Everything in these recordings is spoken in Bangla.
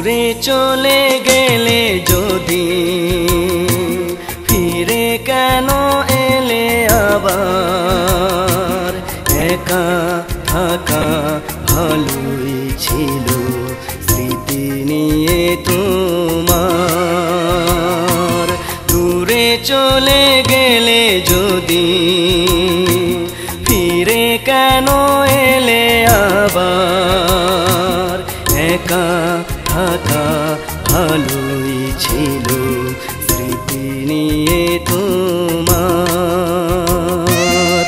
দূরে চলে গেলে যদি ফিরে কেন এলে আবার একা থাকা ভালোই ছিল স্মৃতি নিয়ে তোমার দূরে চলে গেলে যদি ফিরে কেন এলে আবার একা থাকা ভালোই ছিল স্মৃতি নিয়ে তোমার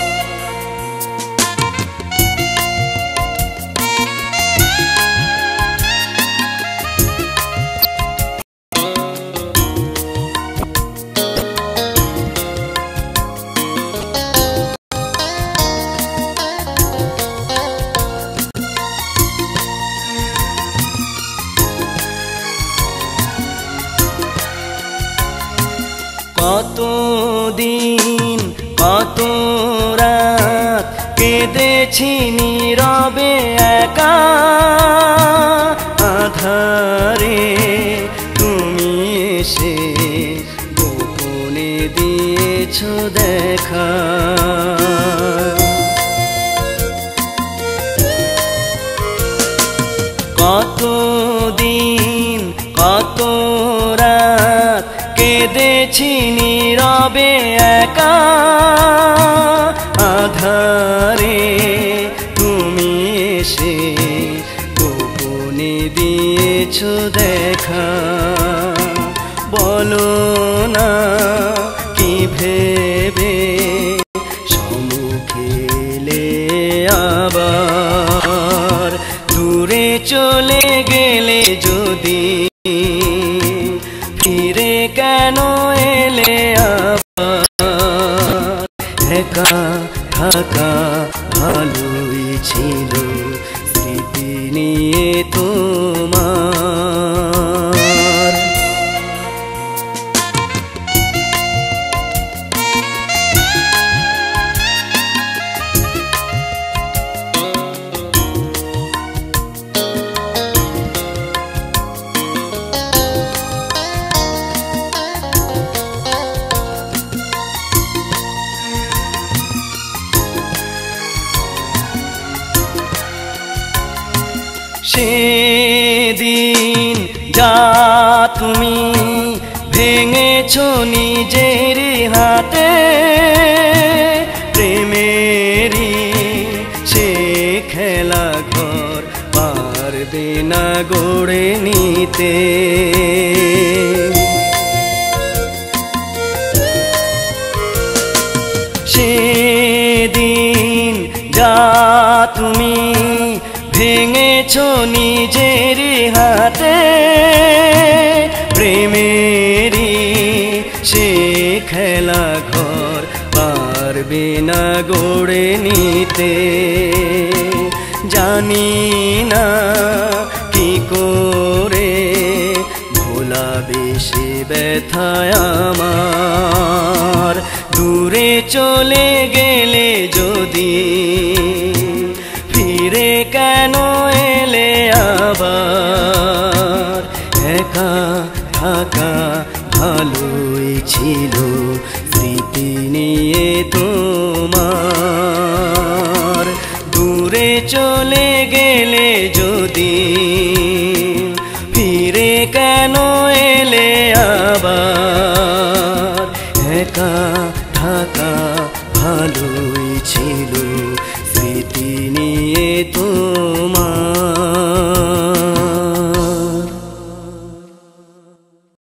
কতদিন কত রাত কেঁদেছি নীরবে একা আধারে তুমি এসে গোপনে দিয়েছ দেখা কতদিন কত রাত কেঁদেছি নীরবে একা আধারে তুমি এসে গোপনে দিয়েছ দেখা বলো না কি ভেবে সম্মুখে এলে আবার দূরে চলে গেলে যদি ফিরে কেন এলে আবার একা থাকা ভালোই ছিল স্মৃতি নিয়ে তোমার সেদিন যা তুমি ভেঙেছ নিজের হাতে প্রেমেরই সে খেলা ঘর পারবে না গড়ে নিতে সেদিন যা তুমি ভেঙেছ নিজের হাতে প্রেমেরই সে খেলা ঘর পারবে না গড়ে নিতে জানি না কি করে ভোলাবে সে ব্যথায় আমার দূরে চলে গেলে যদি ফিরে কেন এলে আবার একা থাকা ভালোই ছিল স্মৃতি নিয়ে তোমার দূরে চলে গেলে যদি ফিরে কেন এলে আবার একা থাকা ভালোই ছিল স্মৃতি নিয়ে তোমার